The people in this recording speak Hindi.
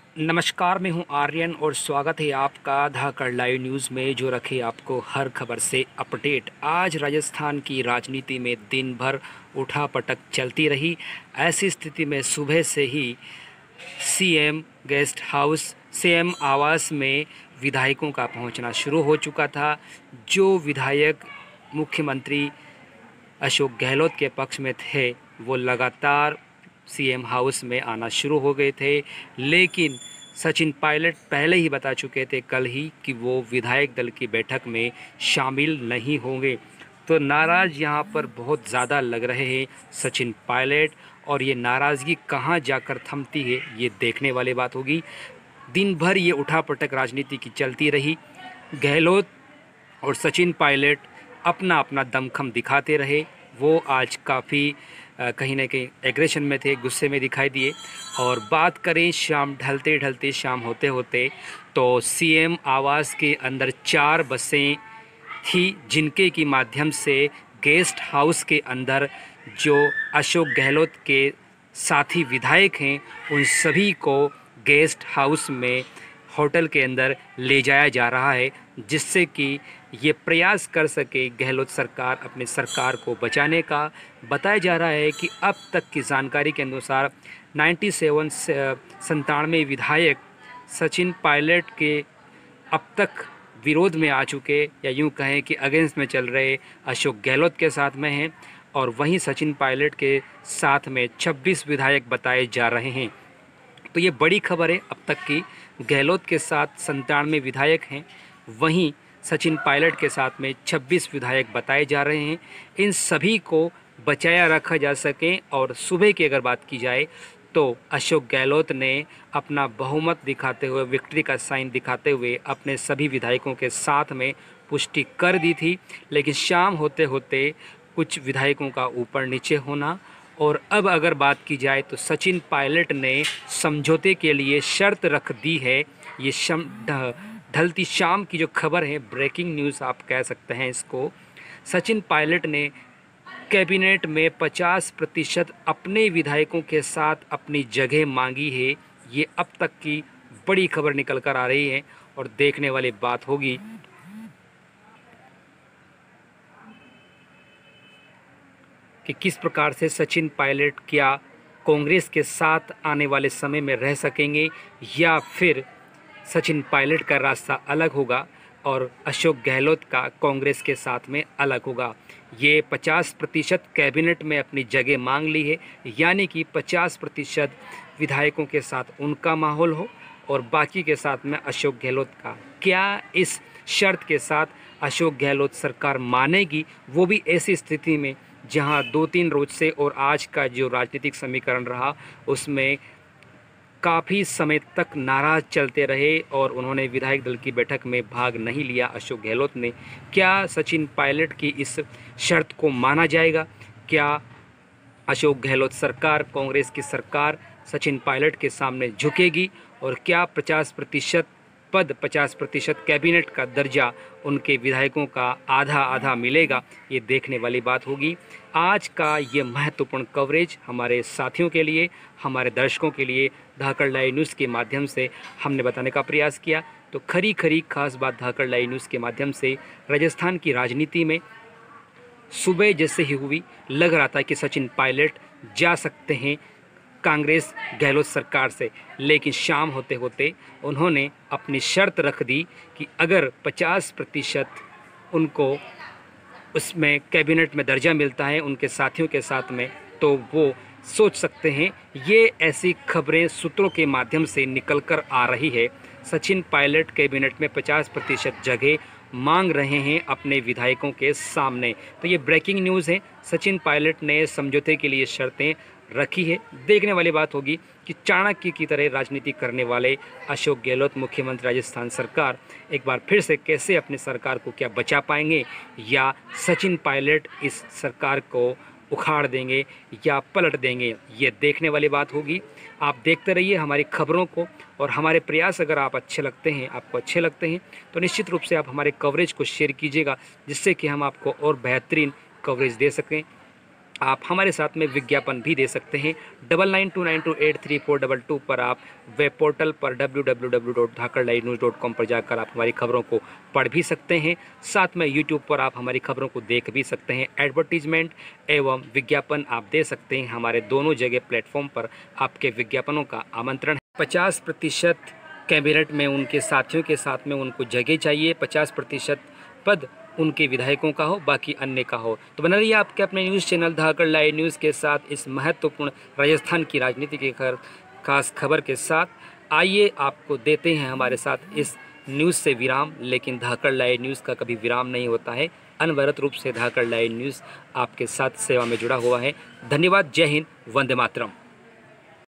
नमस्कार, मैं हूं आर्यन और स्वागत है आपका धाकड़ लाइव न्यूज़ में, जो रखे आपको हर खबर से अपडेट। आज राजस्थान की राजनीति में दिन भर उठापटक चलती रही। ऐसी स्थिति में सुबह से ही सीएम गेस्ट हाउस, सीएम आवास में विधायकों का पहुंचना शुरू हो चुका था। जो विधायक मुख्यमंत्री अशोक गहलोत के पक्ष में थे वो लगातार सीएम हाउस में आना शुरू हो गए थे, लेकिन सचिन पायलट पहले ही बता चुके थे कल ही कि वो विधायक दल की बैठक में शामिल नहीं होंगे। तो नाराज़ यहाँ पर बहुत ज़्यादा लग रहे हैं सचिन पायलट, और ये नाराज़गी कहाँ जाकर थमती है ये देखने वाली बात होगी। दिन भर ये उठापटक राजनीति की चलती रही। गहलोत और सचिन पायलट अपना अपना दमखम दिखाते रहे। वो आज काफ़ी कहीं ना कहीं एग्रेशन में थे, गुस्से में दिखाई दिए। और बात करें शाम ढलते ढलते, शाम होते होते, तो सीएम आवास के अंदर 4 बसें थी, जिनके की माध्यम से गेस्ट हाउस के अंदर जो अशोक गहलोत के साथी विधायक हैं उन सभी को गेस्ट हाउस में होटल के अंदर ले जाया जा रहा है, जिससे कि ये प्रयास कर सके गहलोत सरकार अपने सरकार को बचाने का। बताया जा रहा है कि अब तक की जानकारी के अनुसार 97 विधायक सचिन पायलट के अब तक विरोध में आ चुके, या यूं कहें कि अगेंस्ट में चल रहे अशोक गहलोत के साथ में हैं, और वहीं सचिन पायलट के साथ में 26 विधायक बताए जा रहे हैं। तो ये बड़ी खबर है अब तक की। गहलोत के साथ 97 विधायक हैं, वहीं सचिन पायलट के साथ में 26 विधायक बताए जा रहे हैं। इन सभी को बचाया रखा जा सके। और सुबह की अगर बात की जाए तो अशोक गहलोत ने अपना बहुमत दिखाते हुए, विक्ट्री का साइन दिखाते हुए अपने सभी विधायकों के साथ में पुष्टि कर दी थी, लेकिन शाम होते होते कुछ विधायकों का ऊपर नीचे होना। और अब अगर बात की जाए तो सचिन पायलट ने समझौते के लिए शर्त रख दी है। ये ढलती शाम की जो खबर है, ब्रेकिंग न्यूज़ आप कह सकते हैं इसको। सचिन पायलट ने कैबिनेट में 50% अपने विधायकों के साथ अपनी जगह मांगी है। ये अब तक की बड़ी खबर निकल कर आ रही है, और देखने वाली बात होगी कि किस प्रकार से सचिन पायलट क्या कांग्रेस के साथ आने वाले समय में रह सकेंगे, या फिर सचिन पायलट का रास्ता अलग होगा और अशोक गहलोत का कांग्रेस के साथ में अलग होगा। ये 50% कैबिनेट में अपनी जगह मांग ली है, यानी कि 50% विधायकों के साथ उनका माहौल हो और बाकी के साथ में अशोक गहलोत का। क्या इस शर्त के साथ अशोक गहलोत सरकार मानेगी, वो भी ऐसी स्थिति में जहां 2-3 रोज से और आज का जो राजनीतिक समीकरण रहा उसमें काफ़ी समय तक नाराज चलते रहे और उन्होंने विधायक दल की बैठक में भाग नहीं लिया अशोक गहलोत ने। क्या सचिन पायलट की इस शर्त को माना जाएगा? क्या अशोक गहलोत सरकार, कांग्रेस की सरकार सचिन पायलट के सामने झुकेगी? और क्या 50% पद, 50% कैबिनेट का दर्जा उनके विधायकों का आधा आधा मिलेगा? ये देखने वाली बात होगी। आज का ये महत्वपूर्ण कवरेज हमारे साथियों के लिए, हमारे दर्शकों के लिए धाकड़ लाइव न्यूज़ के माध्यम से हमने बताने का प्रयास किया। तो खरी खरी खास बात धाकड़ लाइव न्यूज़ के माध्यम से राजस्थान की राजनीति में सुबह जैसे ही हुई, लग रहा था कि सचिन पायलट जा सकते हैं कांग्रेस गहलोत सरकार से, लेकिन शाम होते होते उन्होंने अपनी शर्त रख दी कि अगर 50% उनको उसमें कैबिनेट में दर्जा मिलता है उनके साथियों के साथ में, तो वो सोच सकते हैं। ये ऐसी खबरें सूत्रों के माध्यम से निकल कर आ रही है। सचिन पायलट कैबिनेट में 50% जगह मांग रहे हैं अपने विधायकों के सामने। तो ये ब्रेकिंग न्यूज़ है। सचिन पायलट ने समझौते के लिए शर्तें रखी है। देखने वाली बात होगी कि चाणक्य की तरह राजनीति करने वाले अशोक गहलोत, मुख्यमंत्री राजस्थान सरकार, एक बार फिर से कैसे अपनी सरकार को क्या बचा पाएंगे, या सचिन पायलट इस सरकार को उखाड़ देंगे या पलट देंगे, ये देखने वाली बात होगी। आप देखते रहिए हमारी खबरों को, और हमारे प्रयास अगर आपको अच्छे लगते हैं तो निश्चित रूप से आप हमारे कवरेज को शेयर कीजिएगा, जिससे कि हम आपको और बेहतरीन कवरेज दे सकें। आप हमारे साथ में विज्ञापन भी दे सकते हैं। 9929283422 पर आप वेब पोर्टल पर www.dhakarlivenews.com पर जाकर आप हमारी खबरों को पढ़ भी सकते हैं। साथ में यूट्यूब पर आप हमारी खबरों को देख भी सकते हैं। एडवर्टीजमेंट एवं विज्ञापन आप दे सकते हैं। हमारे दोनों जगह प्लेटफॉर्म पर आपके विज्ञापनों का आमंत्रण है। 50% कैबिनेट में उनके साथियों के साथ में उनको जगह चाहिए, 50% पद उनके विधायकों का हो, बाकी अन्य का हो। तो बना रहिए आपके अपने news channel Dhakad live news के साथ इस महत्वपूर्ण राजस्थान की राजनीति की खास खबर के साथ। आइए आपको देते हैं हमारे साथ इस न्यूज़ से विराम, लेकिन धाकड़ लाइव न्यूज़ का कभी विराम नहीं होता है। अनवरत रूप से धाकड़ लाइव न्यूज़ आपके साथ सेवा में जुड़ा हुआ है। धन्यवाद। जय हिंद। वंदे मातरम।